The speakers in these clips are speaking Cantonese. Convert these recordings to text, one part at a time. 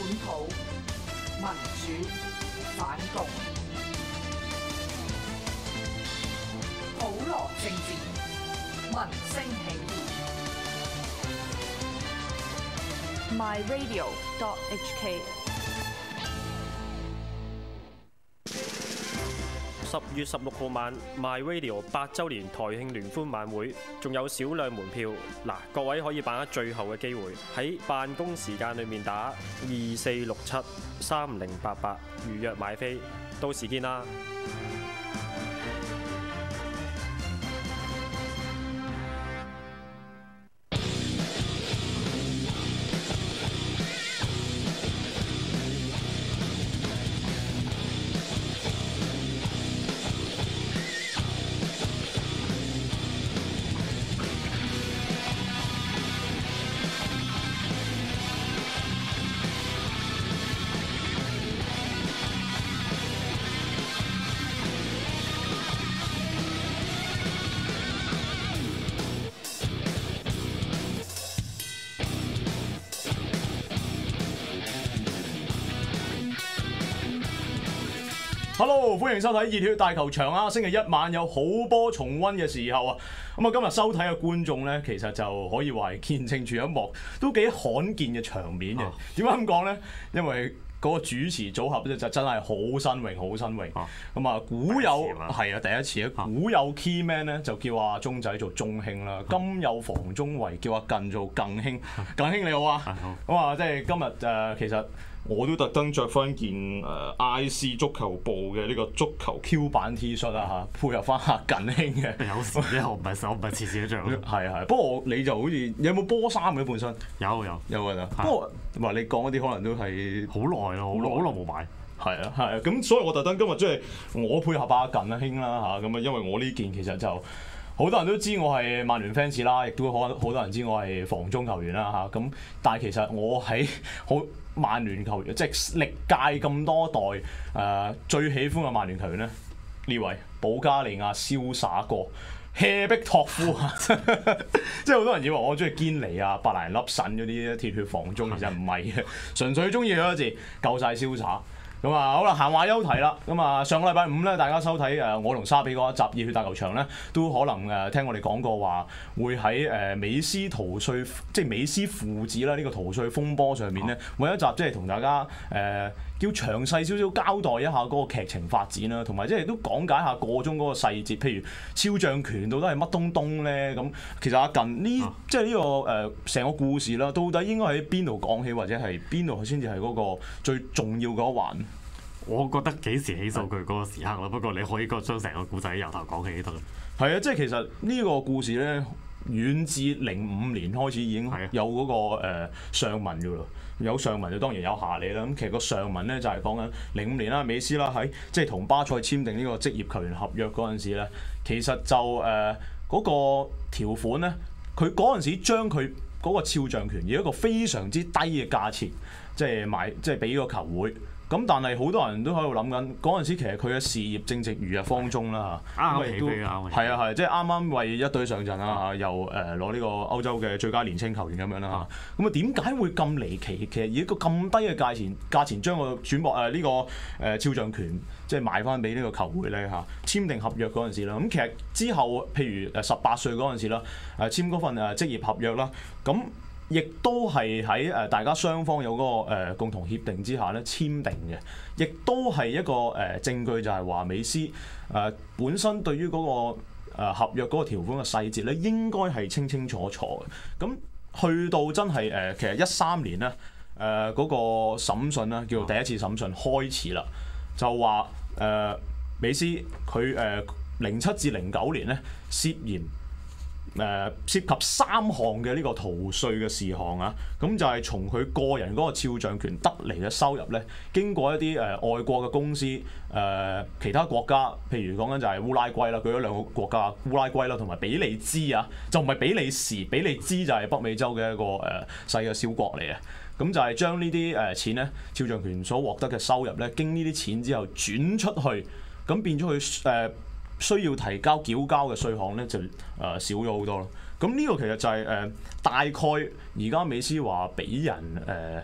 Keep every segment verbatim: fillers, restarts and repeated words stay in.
土、民主、反共，普羅政治，民聲起義。 my radio dot h k。 十月十六號晚 My Radio 八週年台慶聯歡晚會，仲有少量門票。嗱，各位可以把握最後嘅機會，喺辦公時間裏面打二四六七三零八八預約買飛，到時見啦！ Hello， 歡迎收睇熱血大球場啊！星期一晚有好波重溫嘅時候啊，咁啊今日收睇嘅觀眾咧，其實就可以話係見證住一幕都幾罕見嘅場面嘅。點解咁講咧？因為嗰個主持組合咧就真係好新穎，好新穎。咁啊，古有係啊第一次啊，古有 key man 咧就叫阿鐘仔做鐘兄啦，今有房中維叫阿近做更兄。更兄你好啊！咁啊，即係今日誒，其實。我都特登着翻件誒 I C 足球部嘅呢個足球 Q 版 T 恤啊嚇，配合翻阿近兄嘅。 有時啫，我唔係我唔係次次都着。 係係，不過你就好似有冇波衫嘅本身？ 有有有㗎啦。不過話你講嗰啲可能都係好耐咯，好耐好耐冇買。 係啊係啊，咁所以我特登今日即係我配合阿近兄啦嚇，咁啊因為我呢件其實就好多人都知我係曼聯 fans 啦，亦都可好多人知我係防中球員啦嚇，咁但係其實我喺好。曼聯球員即係歷屆咁多代誒、呃、最喜歡嘅曼聯球員咧，呢位保加利亞瀟灑哥謝碧托夫啊！即係好多人以為我中意堅尼啊、白蘭粒腎嗰啲鐵血防中，其實唔係嘅，純粹中意嗰個字夠晒瀟灑。咁啊，好啦，閒話休提啦。咁啊，上個禮拜五咧，大家收睇誒我同沙比嗰一集熱血大球場咧，都可能誒聽我哋講過話，會喺誒美斯逃稅，即係美斯父子啦呢個逃稅風波上面咧，每一集即係同大家誒、呃、叫詳細少少交代一下嗰個劇情發展啦，同埋即係都講解下個中嗰個細節，譬如超像拳到底係乜東東咧？咁其實阿近呢，啊、即係呢、這個誒成、呃、個故事啦，到底應該喺邊度講起，或者係邊度先至係嗰個最重要嗰一環？ 我覺得幾時起數據嗰個時刻啦，不過你可以個將成個故仔由頭講起得啦。 係啊，即係其實呢個故事咧，遠至零五年開始已經有嗰、那個誒、呃、上文㗎啦。有上文就當然有下理啦。咁其實個上文咧就係講緊零五年啦，美斯啦喺即係同巴塞簽訂呢個職業球員合約嗰陣時咧，其實就誒嗰、呃那個條款咧，佢嗰陣時將佢嗰個肖像權以一個非常之低嘅價錢，即係買即係俾個球會。咁但係好多人都喺度諗緊嗰陣時，其實佢嘅事業正值如日方中啦嚇， 啱啱起飛啊！ 係啊係，即係啱啱為一隊上陣啦嚇，又誒攞呢個歐洲嘅最佳年青球員咁樣啦嚇。咁啊點解會咁離奇？其實以一個咁低嘅價錢，價錢將個轉播誒呢個誒肖像權即係賣翻俾呢個球會咧嚇，簽訂合約嗰陣時啦。咁其實之後譬如誒十八歲嗰陣時啦，誒簽嗰份誒職業合約啦，咁。亦都係喺誒大家雙方有嗰、那個、呃、共同協定之下咧簽訂嘅，亦都係一個誒、呃、證據，就係話美斯誒、呃、本身對於嗰、那個、呃、合約嗰個條款嘅細節咧，應該係清清楚楚嘅。咁去到真係誒、呃，其實一三年咧誒嗰個審訊咧，叫做第一次審訊開始啦，就話誒、呃、美斯佢誒零七至零九年咧涉嫌。誒、呃、涉及三項嘅呢個逃稅嘅事項啊，咁就係從佢個人嗰個肖像權得嚟嘅收入咧，經過一啲誒、呃、外國嘅公司誒、呃、其他國家，譬如講緊就係烏拉圭啦，舉咗兩個國家，烏拉圭啦同埋比利茲啊，就唔係比利時，比利茲就係北美洲嘅一個誒、呃、細嘅小國嚟嘅，咁就係將呢啲誒錢咧，肖像權所獲得嘅收入咧，經呢啲錢之後轉出去，咁變咗佢誒。呃需要提交繳交嘅稅項咧就誒、呃、少咗好多咯。咁呢個其實就係、是、誒、呃、大概而家美斯話俾人誒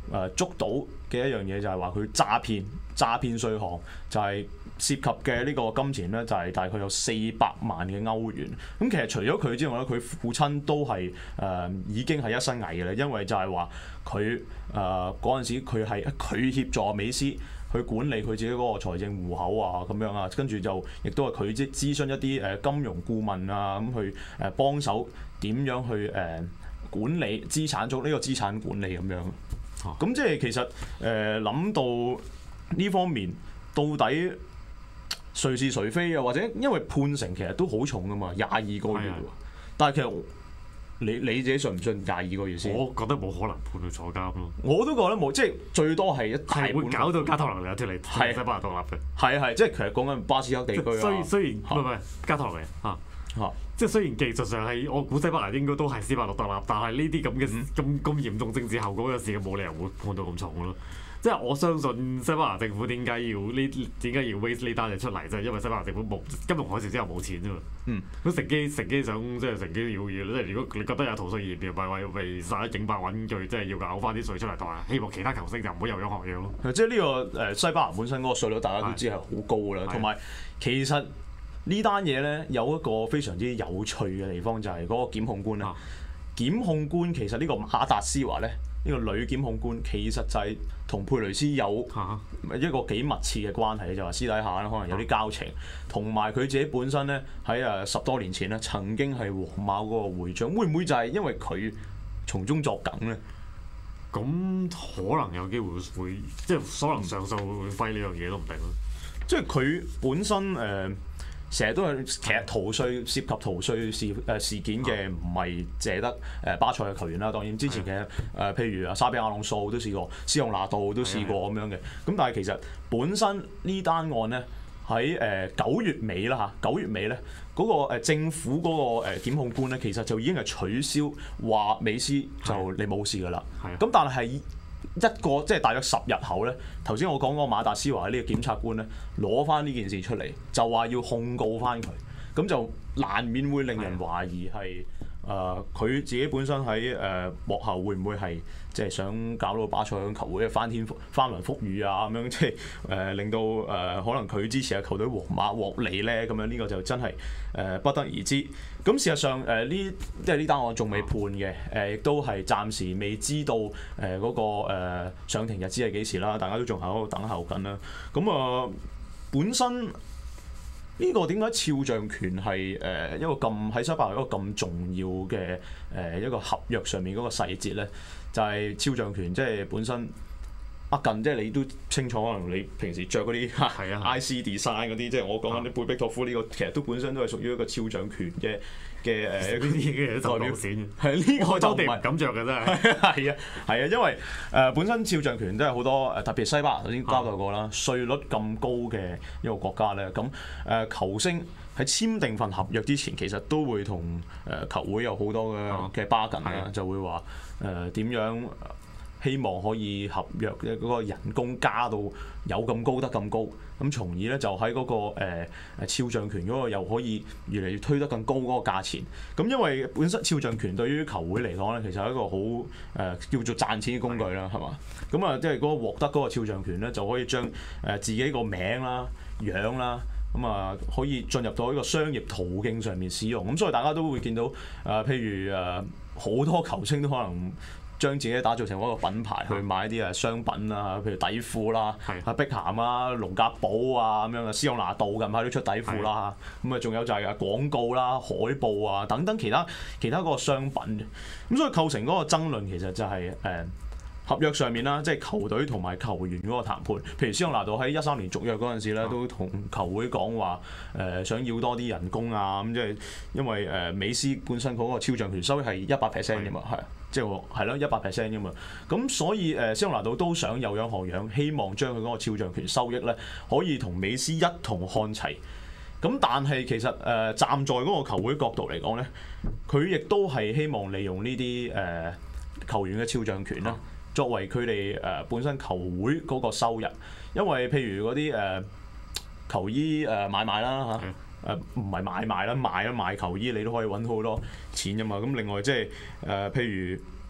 誒捉到嘅一樣嘢就係話佢詐騙詐騙稅項就係涉及嘅呢個金錢咧就係大概有四百萬嘅歐元。咁其實除咗佢之外咧，佢父親都係誒、呃、已經係一身蟻嘅啦，因為就係話佢誒嗰陣時佢係佢協助美斯去管理佢自己嗰個財政戶口啊咁樣啊，跟住就亦都係佢即諮詢一啲誒金融顧問啊咁去誒幫手點樣去誒、呃、管理資產做呢個資產管理咁樣。咁、啊、即係其實誒諗、呃、到呢方面到底誰是誰非啊？或者因為判刑其實都好重噶嘛，廿二個月喎。的但係其實你你自己信唔信廿二個月先？ 我覺得冇可能判佢坐監咯。 我都覺得冇，即係最多係一大半。 係會搞到加托羅尼亞脱離西班牙獨立嘅。係係即係其實講緊巴斯克地區啊。雖雖然唔係唔係加托羅尼亞嚇嚇，即係雖然技術上係我估西班牙應該都係斯巴魯獨立，但係呢啲咁嘅咁咁嚴重政治後果嘅事，冇理由會判到咁重咯。即係我相信西班牙政府點解要呢點解要 raise 呢單嘢出嚟，就係因為西班牙政府冇金融海嘯之後冇錢啫嘛。嗯，咁乘機乘機想即係乘機要要，即係如果你覺得有逃稅嫌疑，咪為為殺一儆百揾佢，即係要咬翻啲稅出嚟，同埋希望其他球星就唔好有樣學樣咯。 即係呢個誒西班牙本身嗰個稅率，大家都知係好高㗎啦。同埋其實呢單嘢咧有一個非常之有趣嘅地方，就係、是、嗰個檢控官啊。啊檢控官其實呢個馬達斯華咧。呢個女檢控官其實就係同佩雷斯有一個幾密切嘅關係，就話私底下咧可能有啲交情，同埋佢自己本身咧喺誒十多年前咧曾經係皇馬嗰個會長，會唔會就係因為佢從中作梗咧？ 咁可能有機會會即係可能上訴會揮呢樣嘢都唔定咯。 即係佢本身誒。呃成日都係其實逃稅涉及逃稅事誒事件嘅唔係淨係得誒巴塞嘅球員啦，當然之前嘅誒、呃、譬如啊沙比亞朗素都試過，斯隆拿度都試過咁樣嘅。咁但係其實本身呢單案咧喺誒九月尾啦嚇，九月尾咧嗰、那個政府嗰個誒檢控官咧，其實就已經係取消話美斯就你冇事㗎啦。咁但係一個即係大約十日後咧，頭先我講嗰個馬達斯華呢個檢察官咧，攞翻呢件事出嚟，就話要控告翻佢，咁就難免會令人懷疑係誒佢自己本身喺誒、呃、幕後會唔會係即係想搞到巴塞嗰球會嘅翻天翻雲覆雨啊咁樣，即係誒、呃、令到誒、呃、可能佢支持嘅球隊皇馬獲利咧咁樣，呢個就真係誒、呃、不得而知。咁事實上誒呢、呃、即係呢單案仲未判嘅，誒、呃、亦都係暫時未知道誒嗰、呃那個、呃、上庭日子係幾時啦，大家都仲喺度等候緊啦。咁啊、呃、本身呢個點解肖像權係誒一個咁喺西班牙一個咁重要嘅誒一個合約上面嗰個細節咧？就係肖像權，即係本身啊近，即係你都清楚，可能你平時着嗰啲 I C design 嗰啲，即係我講緊啲貝碧托夫呢個，其實都本身都係屬於一個肖像權嘅嘅誒呢啲嘅代表線。係呢個就唔係咁着嘅真係。係啊係啊，因為誒、呃、本身肖像權都係好多誒，特別西班牙頭先交代過啦，稅率咁高嘅一個國家咧，咁誒、呃、球星喺簽訂份合約之前，其實都會同誒球會有好多嘅嘅 bargain 啦，就會話誒點樣希望可以合約嘅嗰個人工加到有咁高得咁高，咁從而咧就喺嗰、那個誒誒肖像權嗰個又可以越嚟越推得更高嗰個價錢。咁因為本身肖像權對於球會嚟講咧，其實係一個好誒、呃、叫做賺錢嘅工具啦，係嘛？咁啊，即係嗰個獲得嗰個肖像權咧，就可以將誒自己個名啦、樣啦。咁啊，可以進入到一個商業途徑上面使用，咁所以大家都會見到誒、呃，譬如誒好、呃、多球星都可能將自己打造成一個品牌去買啲誒商品啊，譬如底褲啦，啊碧咸啊、龍格堡啊咁樣嘅，斯朗拿度近排都出底褲啦，咁啊仲有就係啊廣告啦、海報啊等等其他其他嗰個商品，咁所以構成嗰個爭論其實就係、是、誒。呃合約上面啦，即係球隊同埋球員嗰個談判。譬如斯朗拿度喺一三年續約嗰陣時咧，都同球會講話誒想要多啲人工啊，咁即係因為誒、呃、美斯本身嗰個肖像權收益係一百 percent 嘅嘛，係即係係咯一百 percent 嘅嘛。咁所以誒、呃、斯朗拿度都想有樣學樣，希望將佢嗰個肖像權收益咧可以同美斯一同看齊。咁但係其實誒、呃、站在嗰個球會角度嚟講咧，佢亦都係希望利用呢啲誒球員嘅肖像權啦。作為佢哋誒本身球會嗰個收入，因為譬如嗰啲誒球衣誒買賣啦嚇，誒唔係買賣啦，賣啦賣球衣你都可以揾好多錢㗎嘛。咁另外即係誒譬如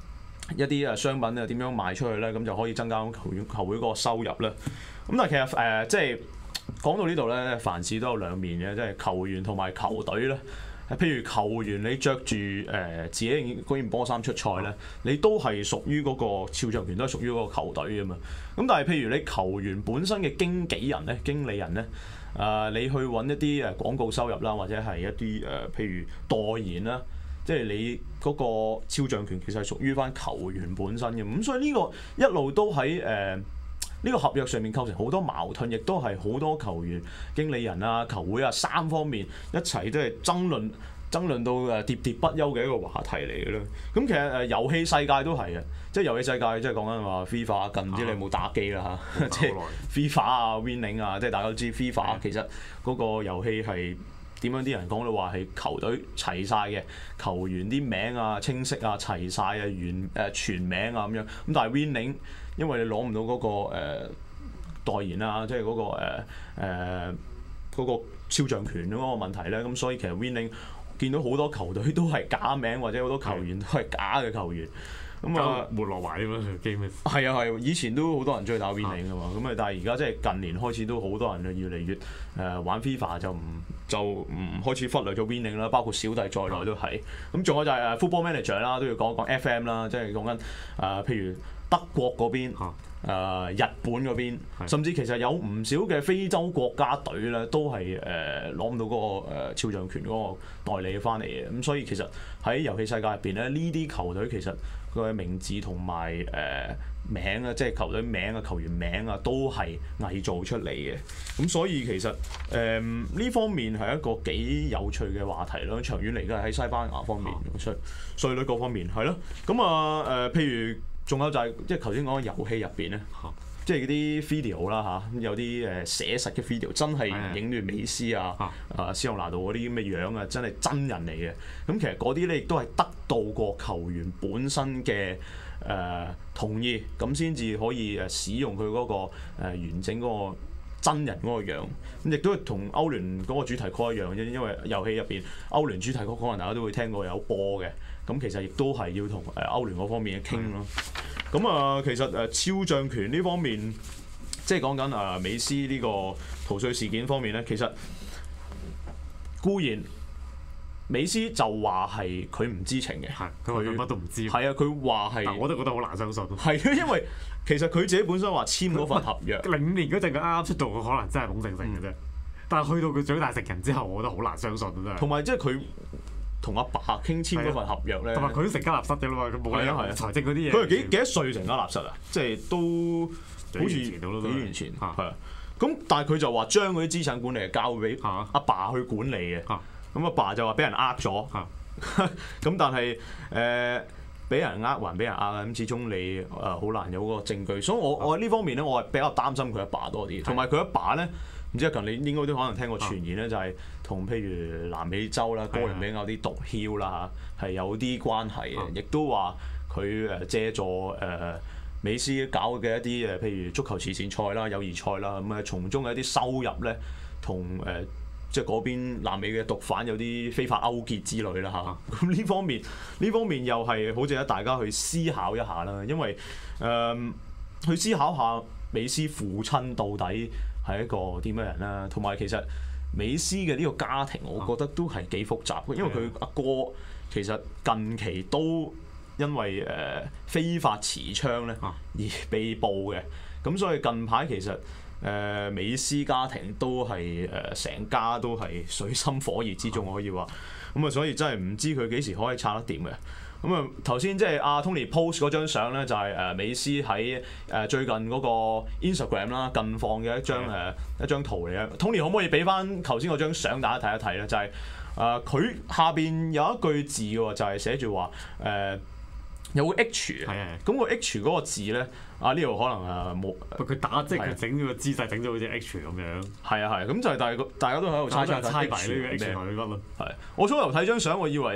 一啲誒商品啊點樣賣出去咧，咁就可以增加球員球會嗰個收入啦。咁但係其實誒、呃、即係講到呢度咧，凡事都有兩面嘅，即係球員同埋球隊咧。譬如球員你着住誒自己嗰件波衫出賽咧，你都係屬於嗰個肖像權，都係屬於嗰個球隊啊嘛。咁但係譬如你球員本身嘅經紀人咧、經理人咧，誒、呃、你去揾一啲誒廣告收入啦，或者係一啲誒、呃、譬如代言啦，即係你嗰個肖像權其實係屬於翻球員本身嘅。咁所以呢個一路都喺誒。呃呢個合約上面構成好多矛盾，亦都係好多球員、經理人啊、球會啊三方面一齊都係爭論、爭論到誒喋喋不休嘅一個話題嚟嘅啦。咁其實誒遊戲世界都係嘅，即係遊戲世界即係講緊話 FIFA 近唔知你有冇打機啦嚇，即係 FIFA 啊、Winning 啊，即係大家都知 FIFA 其實嗰個遊戲係點樣？啲人講到話係球隊齊晒嘅，球員啲名啊清晰啊齊晒啊原誒全名啊咁樣。咁但係 Winning因為你攞唔到嗰個、呃、代言啊，即係嗰、那個誒誒嗰個肖像權嗰個問題咧，咁所以其實 Winning 見到好多球隊都係假名，或者好多球員都係假嘅球員。咁啊，沒落埋咁樣 game。係啊係，以前都好多人中意打 Winning 噶嘛，咁啊但係而家即係近年開始都好多人啊越嚟越誒、呃、玩 FIFA 就唔就唔開始忽略咗 Winning 啦，包括小弟在內都係。咁仲有就係誒 Football Manager 啦，都要講一講 F M 啦，即係講緊誒譬如德國嗰邊、呃、日本嗰邊，甚至其實有唔少嘅非洲國家隊咧，都係誒攞唔到嗰、那個誒、呃、肖像權嗰個代理翻嚟嘅。咁所以其實喺遊戲世界入邊咧，呢啲球隊其實佢嘅名字同埋誒名啊，即係球隊名啊、球員名啊，都係偽造出嚟嘅。咁所以其實誒呢、呃、方面係一個幾有趣嘅話題咯。長遠嚟講喺西班牙方面，稅稅率各方面係咯。咁啊誒，譬如仲有就係、是、即係頭先講嘅遊戲入邊咧，即係嗰啲 video 啦嚇，有啲誒寫實嘅 video，真係影住美斯啊、啊斯朗拿度嗰啲咁嘅樣啊，真係真人嚟嘅。咁其實嗰啲咧亦都係得到過球員本身嘅誒、呃、同意，咁先至可以誒使用佢嗰、那個、呃、完整嗰個真人嗰個樣。咁亦都同歐聯嗰個主題曲一樣啫，因為遊戲入邊歐聯主題曲可能大家都會聽過有播嘅。咁其實亦都係要同誒歐聯嗰方面嘅傾咯。咁啊，其實誒肖像權呢方面，即係講緊誒美斯呢個逃稅事件方面咧，其實固然美斯就話係佢唔知情嘅，係佢話佢乜都唔知。 係啊，佢話係， 我都覺得好難相信。 係啊，因為其實佢自己本身話簽嗰份合約， 零五年嗰陣佢啱啱出道，佢可能真係懵盛盛嘅啫。嗯、但係去到佢長大成人之後，我覺得好難相信真係。同埋即係佢同阿爸傾簽嗰份合約咧，同埋佢都成家立室嘅啦嘛，佢冇理由財政嗰啲嘢。佢係幾幾多歲成家立室啊？即係都好似幾年前係啊。咁但係佢就話將嗰啲資產管理係交俾阿爸去管理嘅。咁阿爸就話俾人呃咗。咁但係誒俾人呃還俾人呃啊！咁始終你誒好難有嗰個證據，所以我我喺呢方面咧，我係比較擔心佢阿爸多啲。同埋佢阿爸咧。唔知阿強，你應該都可能聽過傳言咧，就係同譬如南美洲啦、哥倫比亞有啲毒梟啦嚇，係有啲關係嘅，亦都話佢誒借助誒美斯搞嘅一啲誒，譬如足球慈善賽啦、友誼賽啦，咁啊從中嘅一啲收入咧，同誒即係嗰邊南美嘅毒販有啲非法勾結之類啦嚇。咁呢方面呢方面又係好值得大家去思考一下啦，因為誒、呃、去思考下美斯父親到底係一個點樣人啦，同埋其實美斯嘅呢個家庭，我覺得都係幾複雜嘅，因為佢阿哥其實近期都因為誒、呃、非法持槍咧而被捕嘅，咁所以近排其實誒、呃、美斯家庭都係誒成家都係水深火熱之中，可以話，咁啊所以真係唔知佢幾時可以拆得掂嘅。咁啊，頭先即係阿 Tony post 嗰張相咧，就係誒美斯喺誒最近嗰個 Instagram 啦，近況嘅一張誒一張圖嚟嘅。Tony 可唔可以俾翻頭先嗰張相大家睇一睇咧？就係誒佢下邊有一句字嘅，就係寫住話誒有個 H 嘅。咁個 H 嗰個字咧，啊呢度可能誒冇。佢打即係佢整咗個姿勢，整咗好似 H 咁樣。係啊係，咁就係大個大家都喺度猜猜猜猜呢個 H 係乜咯？係。我初頭睇張相，我以為。誒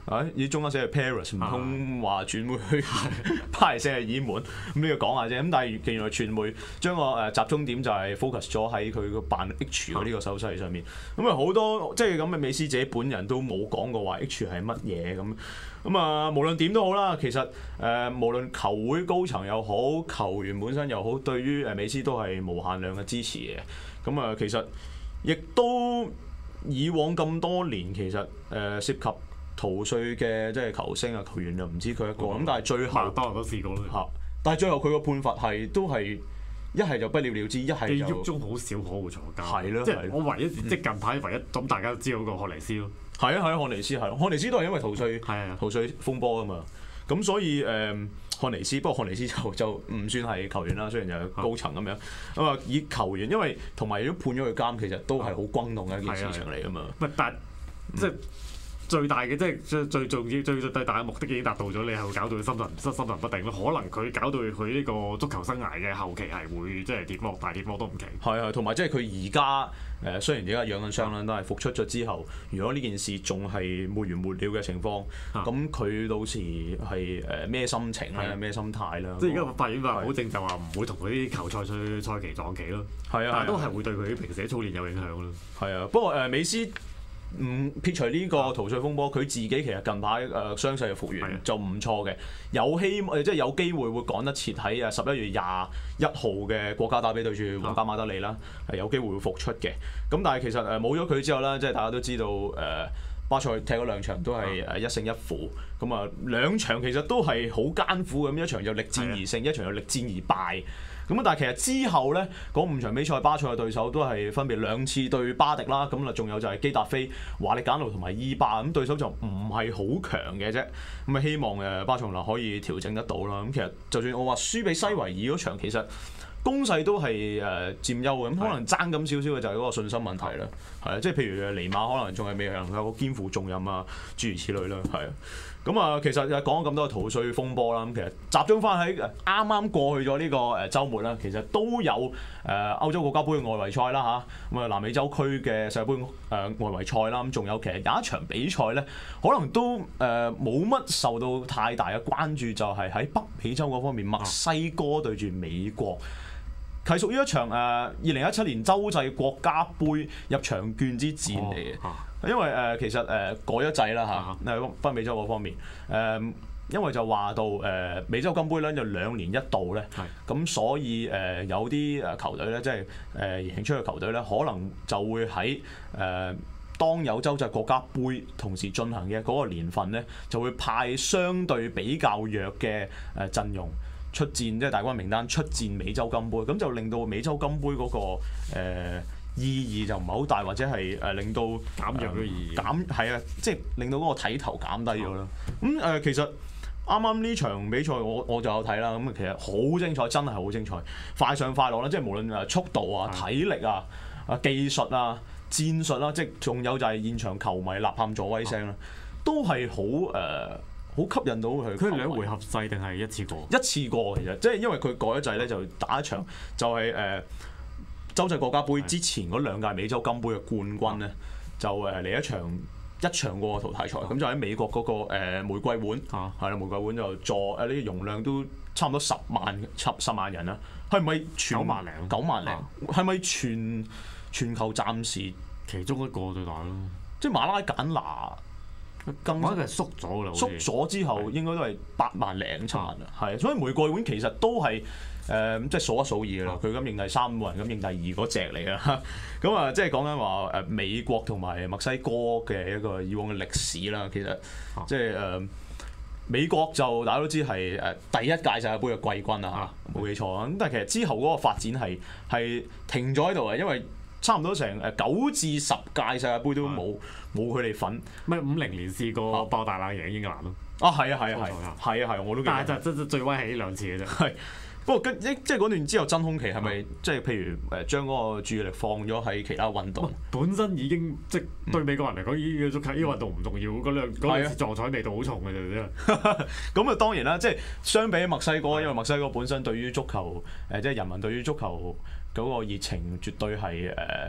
啊！咦，中間寫係 Paris，唔通話轉會去巴黎聖日耳門？咁呢個講下啫。咁但係原來傳媒將個誒集中點就係 focus 咗喺佢個扮 H 嘅呢個手勢上面。咁啊好多即係咁嘅美斯自己本人都冇講過話 H 係乜嘢咁。咁啊無論點都好啦，其實誒、呃、無論球會高層又好，球員本身又好，對於誒美斯都係無限量嘅支持嘅。咁啊其實亦都以往咁多年其實誒、呃、涉及逃稅嘅即係球星啊球員就唔知佢一個咁，嗯、但係最後多人都試過啦嚇，但係最後佢個判罰係都係一係就不了了之，一係就記憶中好少可會坐監。係咯， 即係我唯一即係近排唯一咁大家都知道個漢尼斯咯。 係啊係啊，漢尼斯係，漢尼斯都係因為逃稅逃稅風波啊嘛。咁所以誒、呃、漢尼斯，不過漢尼斯就就唔算係球員啦，雖然就係高層咁樣。咁啊以球員，因為同埋如果判咗佢監，其實都係好轟動嘅一件事情嚟啊嘛。 唔係，但即係。最大嘅即係最最重要、最最大嘅目的已經達到咗，你係會搞到佢心神心心神不定咯。可能佢搞到佢呢個足球生涯嘅後期係會即係跌落大跌落都唔奇。係啊，同埋即係佢而家誒雖然而家養緊傷啦，都係復出咗之後，如果呢件事仲係沒完沒了嘅情況，咁佢、啊、到時係誒咩心情咧、咩、啊、心態啦？ 即係而家法院話保證就話唔會同佢啲球賽賽賽期撞期咯。係啊，但係都係會對佢平時操練有影響咯。係啊，不過誒、呃、美斯。唔撇除呢個逃稅風波，佢自己其實近排誒傷勢嘅復原就唔錯嘅，有希誒即係有機會會趕得切喺誒十一月廿一號嘅國家打比對住皇家馬德里啦，係有機會會復出嘅。咁但係其實誒冇咗佢之後咧，即係大家都知道誒巴塞踢嗰兩場都係誒一勝一負，咁啊兩場其實都係好艱苦咁，一場就力戰而勝，一場又力戰而敗。咁但係其實之後咧，嗰五場比賽巴塞嘅對手都係分別兩次對巴迪啦，咁啊仲有就係基達菲、華力簡奴同埋伊巴，咁對手就唔係好強嘅啫。咁啊希望誒巴塞羅那可以調整得到啦。咁其實就算我話輸俾西維爾嗰場，其實攻勢都係誒佔優嘅，咁可能爭咁少少嘅就係嗰個信心問題啦。係啊，即係譬如尼馬可能仲係未能夠肩負重任啊，諸如此類啦。係啊。咁啊，其實講咗咁多逃稅風波啦，咁其實集中翻喺啱啱過去咗呢個誒週末啦，其實都有誒歐洲國家杯嘅外圍賽啦嚇，咁啊南美洲區嘅世界盃誒外圍賽啦，咁仲有其實有一場比賽咧，可能都誒冇乜受到太大嘅關注，就係喺北美洲嗰方面，墨西哥對住美國。係屬於一場誒二零一七年洲際國家杯入場券之戰嚟嘅，哦啊、因為誒、呃、其實誒、呃、改咗制啦嚇，喺、啊、北美洲嗰方面誒、呃，因為就話到誒、呃、美洲金杯咧就兩年一度咧，咁是所以誒、呃、有啲誒球隊咧，即係誒贏出嘅球隊咧，可能就會喺誒、呃、當有洲際國家杯同時進行嘅嗰個年份咧，就會派相對比較弱嘅誒陣容出戰，即係大軍名單出戰美洲金杯，咁就令到美洲金杯嗰、那個、呃、意義就唔係好大，或者係誒令到減弱嘅意義， 減係啊，即係令到嗰個睇頭減低咗啦。咁誒、呃、其實啱啱呢場比賽我我就有睇啦，咁其實好精彩，真係好精彩，快上快落啦，即係無論誒速度啊、體力啊、啊技術啊、戰術啦，即係仲有就係現場球迷吶喊助威聲啦，都係好誒。呃好吸引到佢。 佢係兩回合制定係一次過？ 一次過其實，即係因為佢改咗制咧，就打一場就係、是、誒、呃、洲際國家杯之前嗰兩屆美洲金杯嘅冠軍咧，就誒嚟一場一場過淘汰賽，咁就喺美國嗰、那個、呃、玫瑰碗，係啦，玫瑰碗就座誒呢啲容量都差唔多十萬十十萬人啦，係咪全九萬零九萬零？係咪全全球暫時其中一個最大咯？ 即係馬拉簡拿。 咁佢係縮咗啦， 縮咗之後應該都係八萬零七萬啦，係，所以玫瑰碗其實都係誒、呃、即係數一數二嘅啦。佢咁認第三，冇人咁認第二嗰隻嚟㗎。咁啊，即係講緊話誒美國同埋墨西哥嘅一個以往嘅歷史啦。其實即係誒、呃、美國就大家都知係誒第一屆世界盃嘅季軍啊，冇記錯啊。咁但係其實之後嗰個發展係係停咗喺度嘅，因為差唔多成誒九至十屆世界盃都冇冇佢哋份。 咪五零年試過爆大冷贏英格蘭咯。 啊係啊係啊係，係啊係，我都記得。 但係就真最威係呢兩次嘅啫。係， 不過跟即係嗰段之後真空期係咪即係譬如誒將嗰個注意力放咗喺其他運動？ 本身已經即係對美國人嚟講，呢個足球呢個運動唔重要，嗰兩嗰兩次撞彩味道好重嘅啫，真係。 咁啊當然啦，即係相比墨西哥，因為墨西哥本身對於足球誒即係人民對於足球嗰個熱情絕對係誒。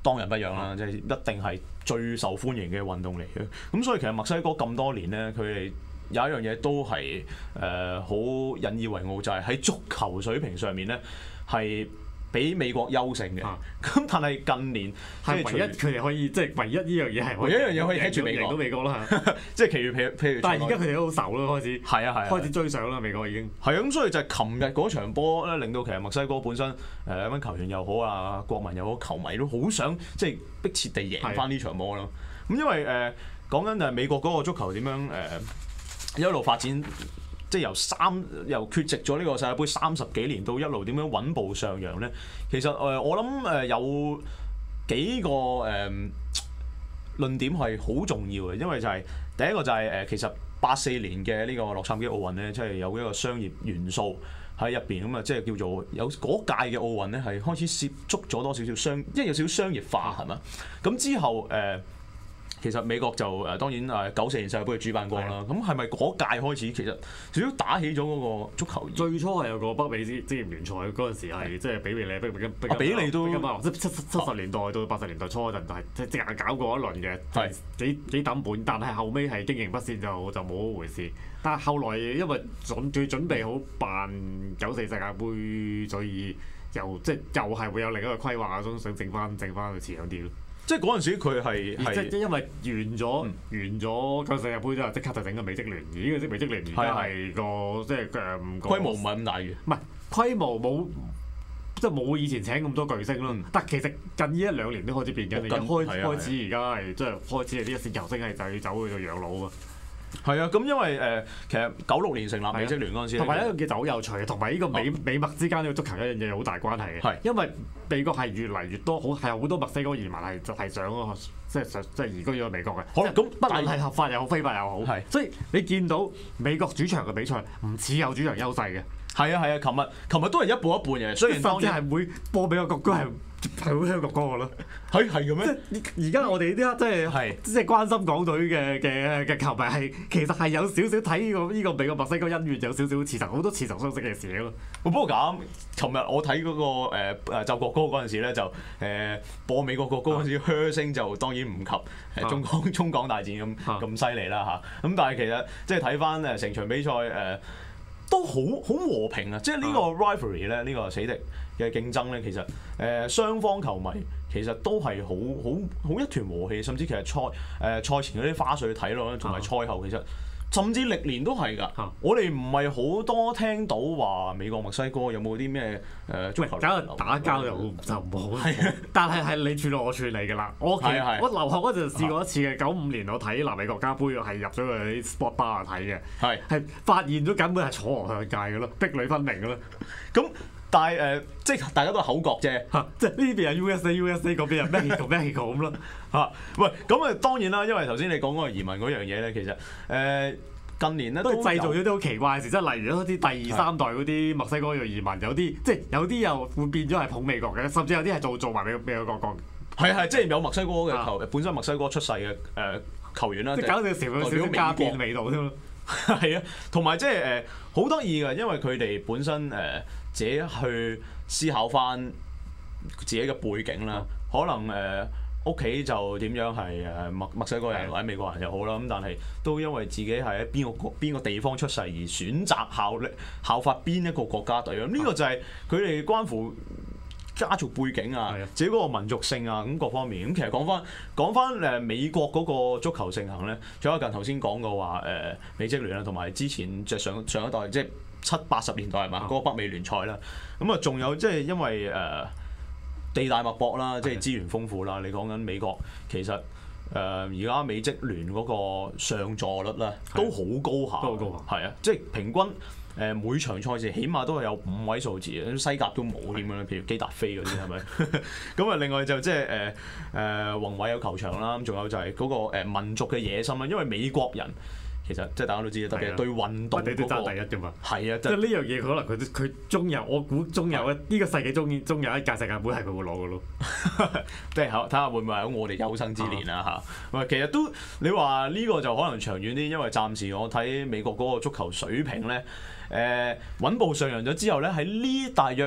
當仁不讓啦，即係一定係最受歡迎嘅運動嚟嘅。咁所以其實墨西哥咁多年咧，佢哋有一樣嘢都係誒好引以為傲，就係、是、喺足球水平上面咧係比美國優勝嘅。咁、啊、但係近年係唯一佢哋可以即係唯一呢樣嘢係唯一一樣嘢可以 hit 住美國， 贏到美國啦。 即係其餘譬譬如， 但係而家佢哋都好愁咯，開始係啊係啊， 開始追上啦，美國已經係啊。咁所以就係琴日嗰場波咧，令到其實墨西哥本身誒一班球員又好啊，國民又好，球迷都好想即係迫切地贏翻呢場波咯。咁因為誒講緊就係美國嗰個足球點樣誒、呃、一路發展。即係由三由缺席咗呢個世界盃三十幾年到一路點樣穩步上揚咧？其實誒、呃、我諗誒有幾個誒、呃、論點係好重要嘅，因為就係、是、第一個就係、是、誒、呃、其實八四年嘅呢個洛杉磯奧運咧，即係有一個商業元素喺入邊咁啊，即係叫做有嗰屆嘅奧運咧係開始涉足咗多少少商，即係有少少商業化係嘛？咁之後誒。呃其實美國就誒當然誒九四年世界盃嘅主辦國啦，咁係咪嗰屆開始其實少少打起咗嗰個足球？最初係有個北美職職業聯賽嗰陣時係即係比利嚟比比比比利都即七七七十年代到八十年代初嗰陣係即即係搞過一輪嘅，係幾幾抌本，但係後尾係經營不善就就冇嗰回事。但係後來因為準佢準備好辦九四世界盃，所以又即又係會有另一個規劃，想想整翻整翻佢似樣啲咯。 即係嗰陣時佢係係即因為完咗、嗯、完咗九世界盃之後，即刻就整個美職聯。而呢個即美職聯而家係個即係誒規模唔係咁大嘅， 唔係規模冇即係冇以前請咁多巨星咯。嗯、但其實近呢一兩年都開始變緊，一開開始而家係即係開始係啲一線球星係就要走去做養老啊。 係啊，咁因為誒、呃、其實九六年成立美職聯嗰陣時， 同埋一樣嘢就好有趣，同埋呢個美、哦、美墨之間呢個足球一樣嘢好大關係嘅。係因為美國係越嚟越多好係好多墨西哥移民係就係想即係即係移居咗美國嘅。好啦，咁不論係合法又好非法又好，係所以你見到美國主場嘅比賽唔似有主場優勢嘅。係啊係啊，琴日琴日都係一半一半嘅，雖然當然係會播俾個國歌係。係好聽國歌嘅咯， 係係嘅咩？ 即係而家我哋呢啲即係即係關心港隊嘅嘅嘅球迷係其實係有少少睇呢個呢個美國墨西哥恩怨有少少似曾好多似曾相識嘅事咯。 不過咁，琴日我睇嗰個誒誒奏國歌嗰陣時咧，就誒播美國國歌嗰陣時，噓聲就當然唔及誒中港中港大戰咁咁犀利啦嚇。咁但係其實即係睇翻誒成場比賽誒都好好和平啊！即係呢個 rivalry 咧，呢個死敵嘅競爭咧，其實誒雙方球迷其實都係好好好一團和氣，甚至其實賽誒、呃、賽前嗰啲花絮睇落咧，同埋賽後其實甚至歷年都係㗎。啊、我哋唔係好多聽到話美國墨西哥有冇啲咩誒足球打打交就就唔好，但係係你串落我串嚟㗎啦。我其實我留學嗰陣試過一次嘅，九五年我睇南美國家杯係入咗去啲 sport bar 睇嘅，係係發現咗根本係楚河向界㗎咯，壁壘分明㗎咯。咁但係誒、呃，即係大家都係口角啫，嚇、啊！即係呢邊係 U S A U S A 嗰邊係 Mexico Mexico 咁咯，嚇！喂，咁啊當然啦，因為頭先你講嗰個移民嗰樣嘢咧，其實誒、呃、近年咧都製造咗啲好奇怪嘅事，即係例如一啲第二三代嗰啲墨西哥裔移民，有啲即係有啲又會變咗係捧美國嘅，甚至有啲係做做埋美美國國。 係係，即係有墨西哥嘅球，啊、本身墨西哥出世嘅誒球員啦， 即係搞到成個少少加變味道添咯。 係啊，同埋即係誒好得意嘅，因為佢哋本身誒。呃自己去思考翻自己嘅背景啦，可能誒屋企就點樣係誒墨墨西哥人或者美國人又好啦，咁但係都因為自己係喺邊個國邊個地方出世而選擇效力效法邊一個國家隊，咁呢個就係佢哋關乎家族背景啊，自己嗰個民族性啊，咁各方面。咁其實講翻講翻誒美國嗰個足球盛行咧，仲有近頭先講過話誒美職聯啊，同埋之前即係上上一代即係。七八十年代係嘛？嗰、那個北美聯賽啦，咁啊仲有即係因為誒、呃、地大物博啦，即係資源豐富啦。你講緊美國其實誒而家美職聯嗰個上座率咧都好高下，都好高下，係啊，即係平均誒、呃、每場賽事起碼都係有五位數字嘅，西甲都冇添樣，譬如基達菲嗰啲係咪？咁啊另外就即係誒誒宏偉有球場啦，咁仲有就係嗰個誒民族嘅野心啦，因為美國人。其實即係大家都知，特別係對運動嗰、那個，你都爭第一㗎嘛。係啊，即係呢樣嘢，可能佢佢終有，我估終有呢、這個世紀終終有一屆世界盃係佢會攞嘅咯。即係睇下會唔會喺我哋有生之年啦嚇。喂、啊，其實都你話呢個就可能長遠啲，因為暫時我睇美國嗰個足球水平咧，誒、呃、穩步上揚咗之後咧，喺呢大約。誒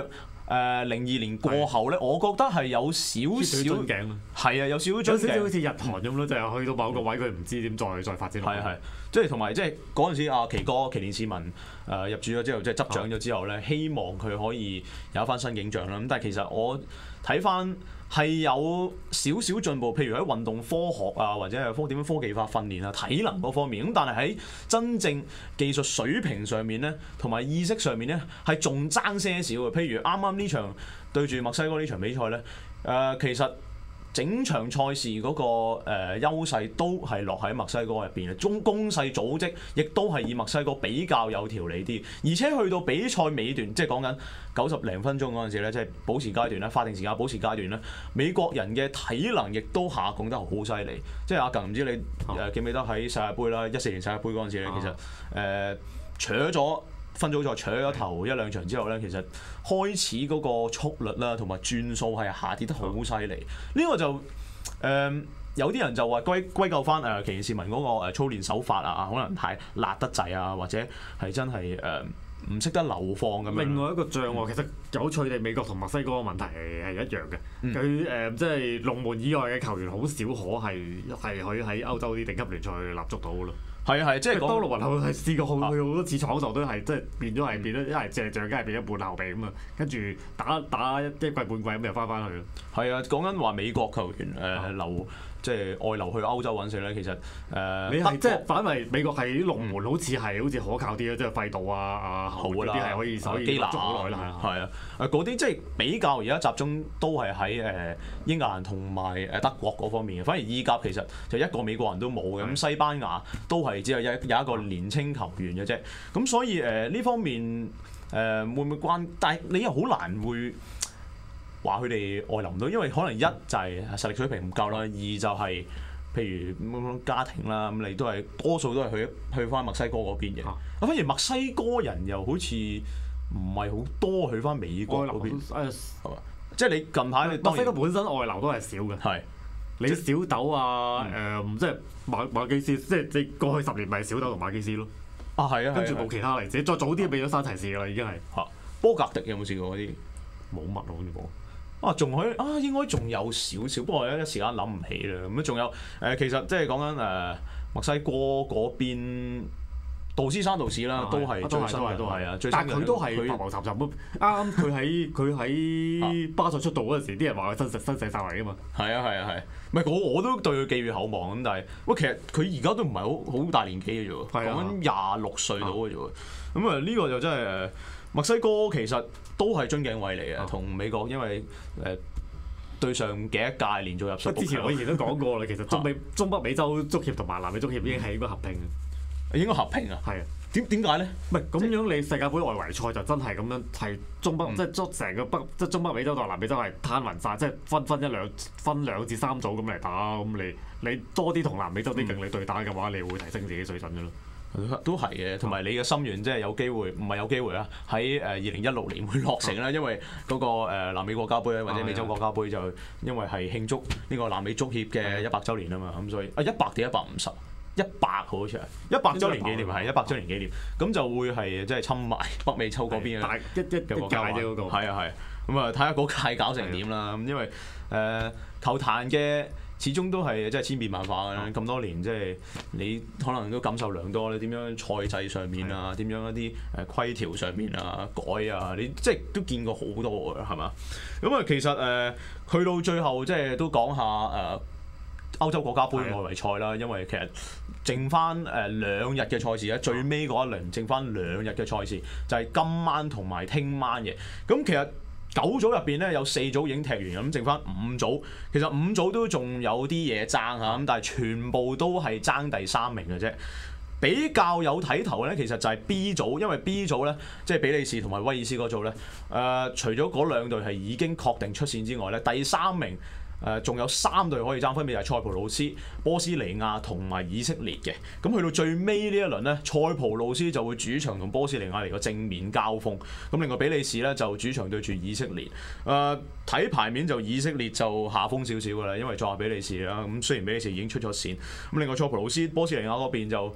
誒零二年過後咧，我覺得係有少少樽頸咯， 係啊，有少少有樽頸， 少少好似日韓咁咯，就係去到某個位佢唔知點再再發展落去。 係係，即係同埋即係嗰陣時阿奇哥奇連士文誒入主咗之後，即係執掌咗之後咧，希望佢可以有一番新景象啦。咁但係其實我睇翻係有少少進步，譬如喺運動科學啊，或者係科點樣科技化訓練啊、體能嗰方面。咁但係喺真正技術水平上面咧，同埋意識上面咧，係仲爭些少嘅。譬如啱啱呢場對住墨西哥呢場比賽咧，誒、呃、其實整場賽事嗰、那個誒、呃、優勢都係落喺墨西哥入邊嘅，中攻勢組織亦都係以墨西哥比較有條理啲，而且去到比賽尾段，即係講緊九十零分鐘嗰陣時咧，即係保持階段咧，法定時間保持階段咧，美國人嘅體能亦都下降得好犀利。即係阿近唔知你誒記唔記得喺世界盃啦，一四年世界盃嗰陣時咧，其實誒搶咗分組賽搶咗頭一兩場之後咧，其實開始嗰個速率啦同埋轉數係下跌得好犀利。呢個就誒、呃、有啲人就話歸歸咎翻誒奇連士文嗰個誒操練手法啊，可能太辣得滯啊，或者係真係誒唔識得流放咁樣。 另外一個障礙其實有趣地，美國同墨西哥嘅問題係係一樣嘅。佢誒、嗯、即係龍門以外嘅球員好少可係係可以喺歐洲啲頂級聯賽立足到咯。 係啊係，即係多路雲後係試過去去好多次闖蕩都係即係變咗係變咗一係借將，一係變咗半後備咁啊，跟住打打一季半季咁又翻翻去咯。 係啊，講緊話美國球員誒、呃、流即係外流去歐洲揾食咧，其實誒、呃、 你係即係反為美國係啲龍門好似係好似可靠啲咯，即係費道啊啊好嗰啲係可以可以立足好耐啦。 係啊，誒嗰啲即係比較而家集中都係喺誒英格蘭同埋誒德國嗰方面嘅，反而意甲其實就一個美國人都冇嘅，咁西班牙都係只有一有一個年青球員嘅啫，咁所以誒呢、呃、方面誒、呃、會唔會關？但係你又好難會話佢哋外流唔到，因為可能一就係實力水平唔夠啦，二就係譬如家庭啦，咁你都係多數都係去去翻墨西哥嗰邊嘅。啊，反而墨西哥人又好似唔係好多去翻美國嗰邊，係嘛？即係你近排你墨西哥本身外流都係少嘅。係。你小豆啊，誒、嗯，即係馬馬基斯，即係你過去十年咪小豆同馬基斯咯。 啊，係啊， 跟住冇其他例子，再早啲變咗山齊士噶啦，已經係。嚇， 波格迪有冇試過嗰啲？ 冇乜咯，好似冇。 啊，仲可以啊，應該仲有少少，不過我一時間諗唔起啦。咁仲有誒、呃，其實即係講緊誒墨西哥嗰邊。杜斯山道士啦，都係最新嘅，都係啊！ 但係佢都係浮浮沉沉咯。啱啱佢喺佢喺巴塞出道嗰陣時，啲人話佢新新世曬嚟㗎嘛。係啊係啊係，唔係我我都對佢寄予厚望咁，但係喂，其實佢而家都唔係好好大年紀嘅啫喎，講緊廿六歲到嘅啫喎。咁啊呢個就真係誒墨西哥其實都係樽頸位嚟嘅，同美國因為誒對上幾一屆連續入十。 之前我以前都講過啦，其實中美中北美洲足協同埋南美足協已經係應該合併嘅。 應該合併啊！ 係啊， 點點解咧？ 唔係咁樣，你世界盃外圍賽就真係咁樣，係中北、嗯、即係足成個北，即係中北美洲同南美洲係攤勻晒，即係分分一兩分兩至三組咁嚟打。咁你你多啲同南美洲啲勁力對打嘅話，你會提升自己水準嘅咯。 都係嘅，同埋你嘅心願即係有機會，唔係有機會啊！喺誒二零一六年會落成啦，因為嗰個誒南美國家杯或者美洲國家杯就因為係慶祝呢個南美足協嘅一百週年啊嘛，咁所以啊一百定一百五十。一百好似係一百週年紀念，係一百週年紀念，咁就會係即係侵埋北美洲嗰邊嘅一一一屆啫嗰個。 係啊係，咁啊睇下嗰屆搞成點啦。咁因為誒、呃、球壇嘅始終都係即係千變萬化嘅，咁多年即係你可能都感受良多。你點樣賽制上面啊，點樣一啲誒規條上面啊改啊，你即係都見過好多嘅係嘛？咁啊其實誒、呃、去到最後即係都講下誒。呃歐洲國家杯外圍賽啦，因為其實剩翻誒兩日嘅賽事咧，最尾嗰一輪剩翻兩日嘅賽事，就係今晚同埋聽晚嘅。咁其實九組入邊咧有四組已經踢完，咁剩翻五組，其實五組都仲有啲嘢爭嚇，咁但係全部都係爭第三名嘅啫。比較有睇頭咧，其實就係 B 組，因為 B 組咧即係比利時同埋威爾斯嗰組咧，誒、呃、除咗嗰兩隊係已經確定出線之外咧，第三名。誒仲、呃、有三隊可以爭，分別係塞浦路斯、波斯尼亞同埋以色列嘅。咁去到最尾呢一輪呢，塞浦路斯就會主場同波斯尼亞嚟個正面交鋒。咁另外比利時呢，就主場對住以色列。誒、呃、睇牌面就以色列就下風少少㗎啦，因為作下比利時啦。咁雖然比利時已經出咗線，咁另外塞浦路斯、波斯尼亞嗰邊就誒、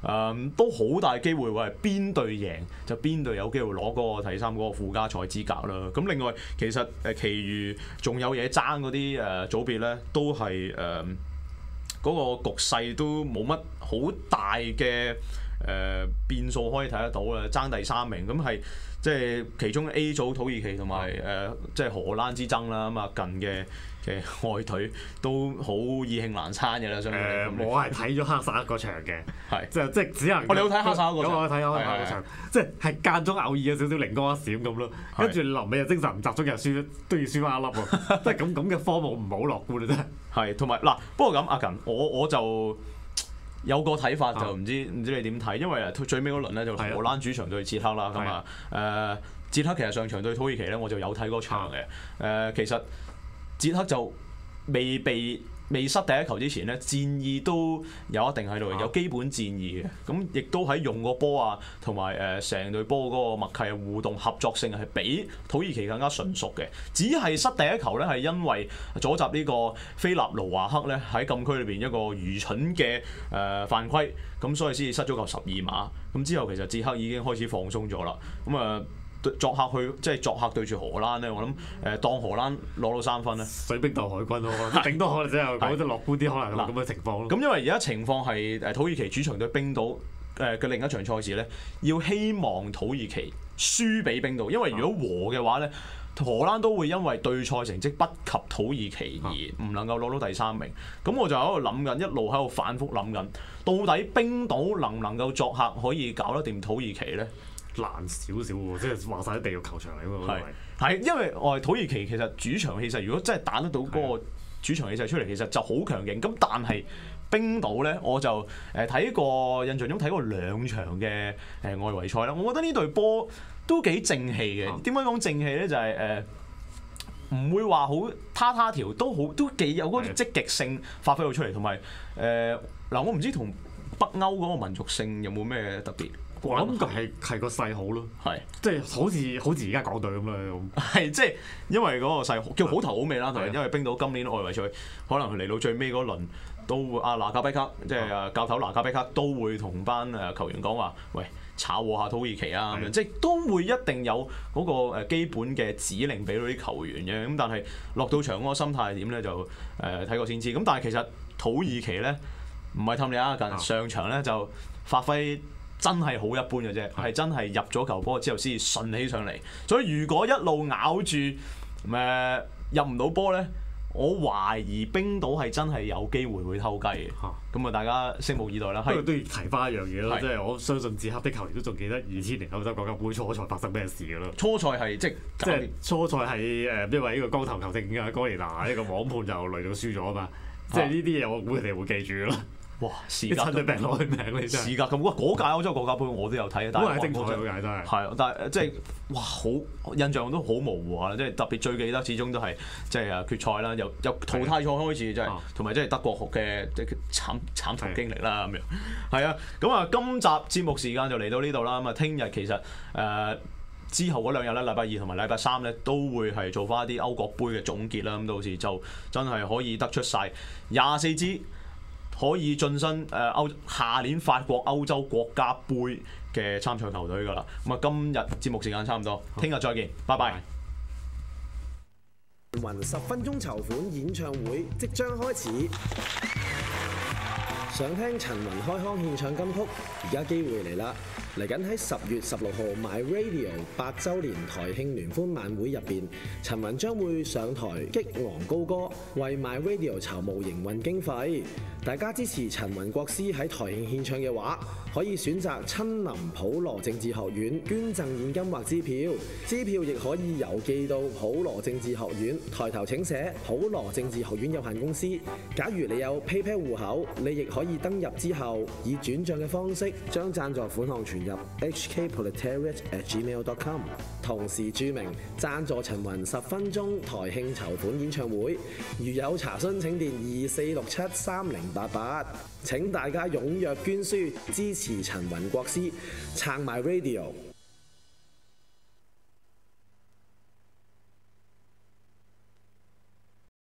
誒都好大機會會係邊隊贏就邊隊有機會攞嗰個第三嗰個附加賽資格啦。咁另外其實誒，其餘仲有嘢爭嗰啲誒組別咧，都係誒嗰個局勢都冇乜好大嘅誒、呃、變數可以睇得到啦。爭第三名咁係即係其中 A 組土耳其同埋誒即係荷蘭之爭啦。咁啊近嘅嘅外隊都好意興闌珊嘅啦。相信誒，我係睇咗黑沙個場嘅，係即係即係只能我哋有睇黑沙個場， 我睇咗黑沙個場，即係係間中偶爾有少少靈光一閃咁咯。跟住臨尾又精神唔集中，又輸都要輸翻一粒喎。即係咁咁嘅科目唔好樂觀啦，真係。 係同埋嗱，不過咁阿近，我我就有個睇法就唔知唔知你點睇，因為啊最尾嗰輪咧就荷蘭主場對捷克啦，咁啊誒捷克其實上場對土耳其咧我就有睇嗰場嘅誒，其實捷克就未被未失第一球之前咧，戰意都有一定喺度，有基本戰意嘅。咁亦都喺用個波啊，同埋誒成隊波嗰個默契互動合作性係比土耳其更加純熟嘅。只係失第一球咧，係因為阻襲呢個菲納盧華克咧喺禁區裏邊一個愚蠢嘅誒、呃、犯規，咁所以先至失咗球十二碼。咁之後其實捷克已經開始放鬆咗啦。咁啊〜作客去即係作客對住荷蘭咧，我諗誒當荷蘭攞到三分咧， 水兵鬥海軍咯，頂多可能真係講得樂觀啲，可能係咁嘅情況咯。 咁因為而家情況係誒土耳其主場對冰島誒嘅另一場賽事咧，要希望土耳其輸俾冰島，因為如果和嘅話咧，荷蘭都會因為對賽成績不及土耳其而唔能夠攞到第三名。咁我就喺度諗緊，一路喺度反覆諗緊，到底冰島能唔能夠作客可以搞得掂土耳其咧？ 難少少喎，即係話晒啲地獄球場嚟㗎嘛。 係係，因為我係土耳其其實主場氣勢，如果真係打得到嗰個主場氣勢出嚟，其實就好強勁。咁但係冰島咧，我就誒睇過印象中睇過兩場嘅誒外圍賽啦。我覺得呢隊波都幾正氣嘅。點解講正氣咧？就係誒唔會話好他他條，都好都幾有嗰種積極性發揮到出嚟，同埋誒嗱，我唔知同北歐嗰個民族性有冇咩特別。 我諗係係個勢好咯，係即係好似好似而家港隊咁啦， 係即係因為嗰個勢叫好頭好尾啦，同埋因為冰島今年外圍賽可能嚟到最尾嗰輪都會阿拿格比克即係啊教頭拿格比克都會同班誒球員講話，喂炒和下土耳其啊咁樣，即係都會一定有嗰個誒基本嘅指令俾到啲球員嘅，咁但係落到場嗰個心態係點咧就誒睇過先知，咁但係其實土耳其咧唔係氹你啊，近上場咧就發揮。真係好一般嘅啫，係真係入咗球波之後先至順起上嚟。所以如果一路咬住誒、呃、入唔到波咧，我懷疑冰島係真係有機會會偷雞嘅。咁啊，大家拭目以待啦。不過都要提翻一樣嘢咯，即係我相信捷克的球員都仲記得二千年歐洲國家杯初賽發生咩事㗎啦。 初賽係即係即係初賽係誒，因為呢個光頭球證嘅哥尼拿一個網判就累到輸咗啊嘛。即係呢啲嘢，我估佢哋會記住㗎啦。 哇！時隔都病攞佢名你真係時隔咁哇！嗰屆歐洲國家杯我都有睇，但係精彩嗰屆真係係，但係即係哇好印象都好模糊啊！即係特別最記得始終都係即係啊決賽啦，由由淘汰賽開始，即係同埋即係德國嘅即係慘慘痛經歷啦咁樣。係啊，咁啊今集節目時間就嚟到呢度啦。咁啊聽日其實誒、呃、之後嗰兩日咧，禮拜二同埋禮拜三咧都會係做翻一啲歐國杯嘅總結啦。咁到時就真係可以得出晒廿四支。可以晉身誒歐下年法國歐洲國家杯嘅參賽球隊㗎啦。咁啊，今日節目時間差唔多，聽日再見，拜拜。 雲十分鐘籌款演唱會即將開始，想聽陳雲開腔獻唱金曲，而家機會嚟啦！嚟緊喺十月十六號 My Radio 八週年台慶聯歡晚會入邊，陳雲將會上台激昂高歌，為 My Radio 籌募營運經費。大家支持陳雲國師喺台慶獻唱嘅話，可以選擇親臨普羅政治學院捐贈現金或支票，支票亦可以郵寄到普羅政治學院，抬頭請寫普羅政治學院有限公司。假如你有 PayPal 戶口，你亦可以登入之後以轉帳嘅方式將贊助款項存入 h k proletariat at gmail dot com， 同時註明贊助陳雲十分鐘台慶籌款演唱會。如有查詢請電二四六七三零八八。請大家踴躍捐書支持陳雲國師，撐My Radio。